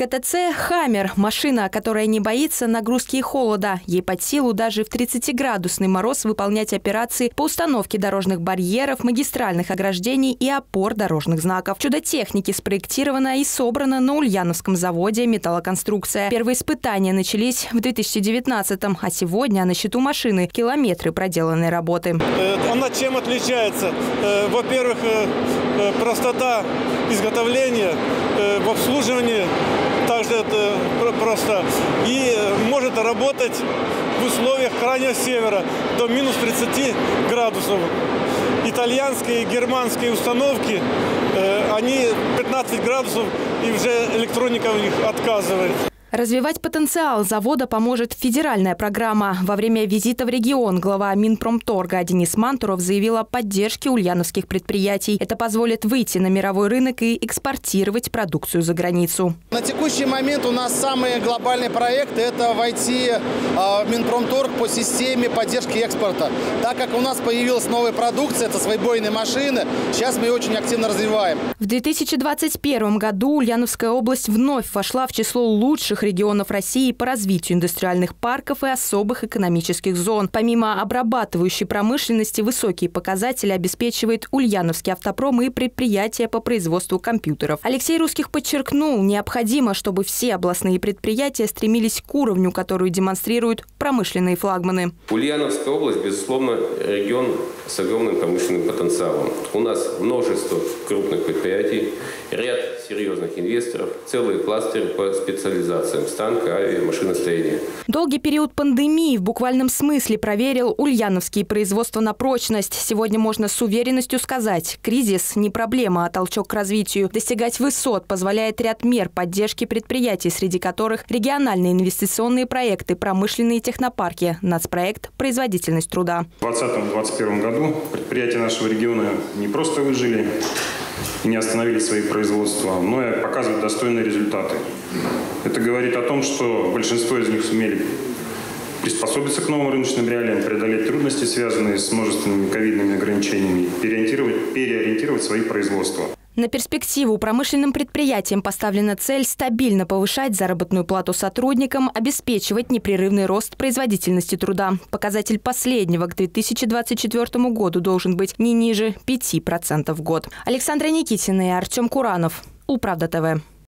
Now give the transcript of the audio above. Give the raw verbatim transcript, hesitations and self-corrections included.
КТЦ «Хаммер» – машина, которая не боится нагрузки и холода. Ей под силу даже в тридцатиградусный мороз выполнять операции по установке дорожных барьеров, магистральных ограждений и опор дорожных знаков. Чудо техники спроектировано и собрано на Ульяновском заводе «Металлоконструкция». Первые испытания начались в две тысячи девятнадцатом, а сегодня на счету машины километры проделанной работы. Она чем отличается? Во-первых, простота изготовления, в обслуживании также это просто. И может работать в условиях крайнего севера до минус тридцати градусов. Итальянские и германские установки, они пятнадцать градусов, и уже электроника у них отказывает. Развивать потенциал завода поможет федеральная программа. Во время визита в регион глава Минпромторга Денис Мантуров заявил о поддержке ульяновских предприятий. Это позволит выйти на мировой рынок и экспортировать продукцию за границу. На текущий момент у нас самый глобальный проект – это войти в Минпромторг по системе поддержки экспорта. Так как у нас появилась новая продукция, это свайбойные машины, сейчас мы ее очень активно развиваем. В две тысячи двадцать первом году Ульяновская область вновь вошла в число лучших регионов России по развитию индустриальных парков и особых экономических зон. Помимо обрабатывающей промышленности, высокие показатели обеспечивает Ульяновский автопром и предприятия по производству компьютеров. Алексей Русских подчеркнул, необходимо, чтобы все областные предприятия стремились к уровню, который демонстрируют промышленные флагманы. Ульяновская область, безусловно, регион с огромным промышленным потенциалом. У нас множество крупных предприятий, ряд серьезных инвесторов, целые кластеры по специализациям станка, авиа, машиностроения. Долгий период пандемии в буквальном смысле проверил ульяновские производства на прочность. Сегодня можно с уверенностью сказать, кризис не проблема, а толчок к развитию. Достигать высот позволяет ряд мер поддержки предприятий, среди которых региональные инвестиционные проекты, промышленные технопарки, нацпроект «Производительность труда». В двадцатом — двадцать первом году предприятия нашего региона не просто выжили и не остановили свои производства, но и показывают достойные результаты. Это говорит о том, что большинство из них сумели приспособиться к новым рыночным реалиям, преодолеть трудности, связанные с множественными ковидными ограничениями, переориентировать, переориентировать свои производства. На перспективу промышленным предприятиям поставлена цель стабильно повышать заработную плату сотрудникам, обеспечивать непрерывный рост производительности труда. Показатель последнего к две тысячи двадцать четвёртому году должен быть не ниже пяти процентов в год. Александра Никитина и Артем Куранов. Управда ТВ.